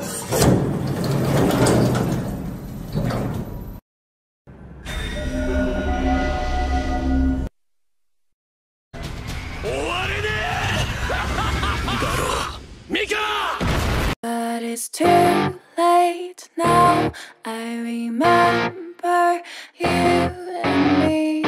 But it's too late now. I remember you and me,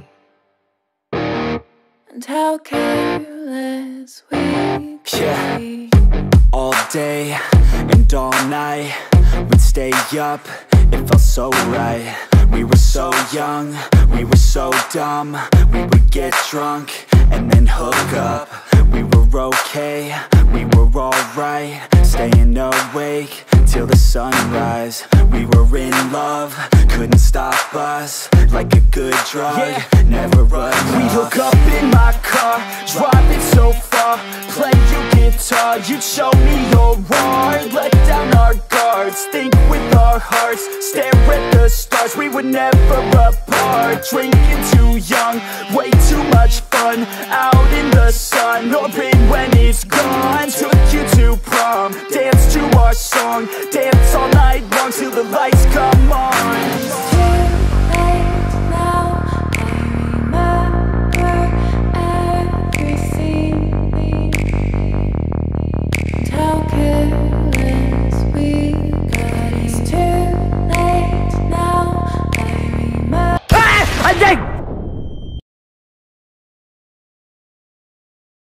and how careless we could be. All day and all night, we'd stay up, it felt so right. We were so young, we were so dumb. We would get drunk and then hook up. We were okay, we were alright, staying awake till the sunrise. We were in love, couldn't stop us, like a good drug, never run off. We'd hook up in my car, drive it so far, play your guitar, you'd show me your art. Let down our guards, think with our hearts, stare at the stars. We were never apart, drinking too young, way too much fun, out in the sun, orbit when it's gone. Took you to prom, dance to our song, dance all night long till the lights come on.